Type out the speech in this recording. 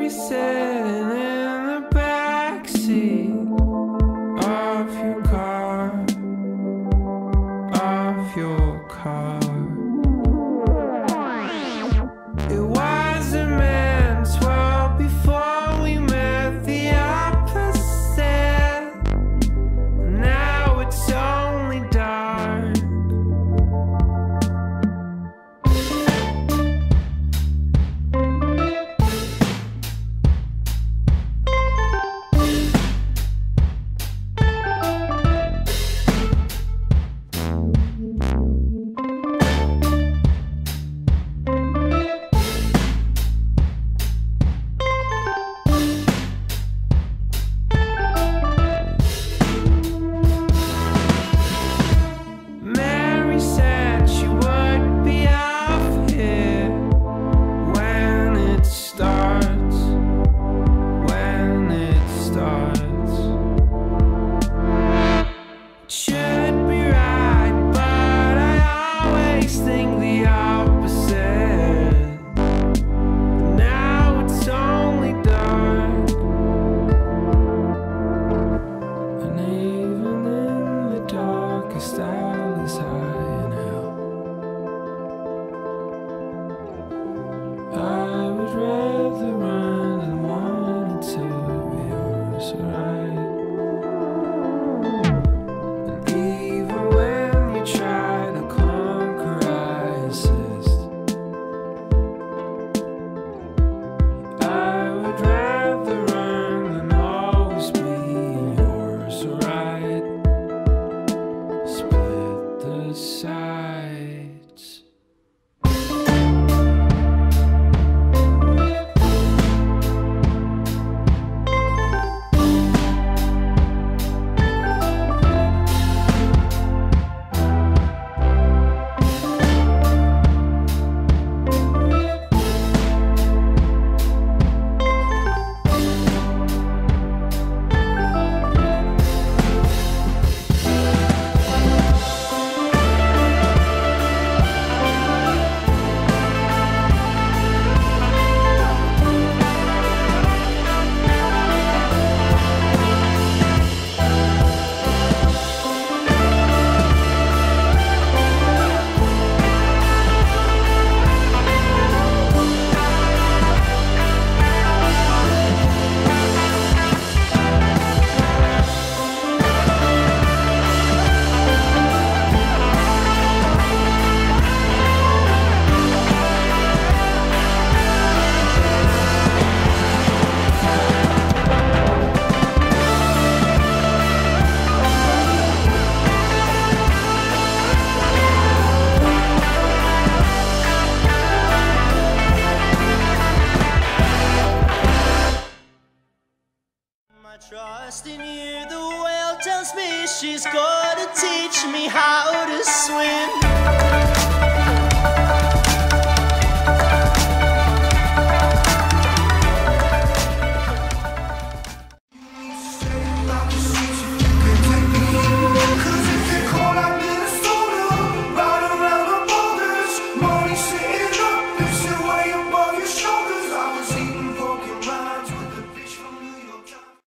Mary sitting in the backseat of your car, of your car. It wasn't meant well before we met the opposite. Now it's only dark. Mary said she would be off here when it starts, when it starts. It should be right, but I always think the opposite. Now it's only dark, and even in the darkest alleys high in hell, I would rather run than want to be yours, right? And even when you try to conquer, I insist. I would rather run than always be yours, right? Split the sides. My trust in you, the whale tells me she's gonna teach me how to swim.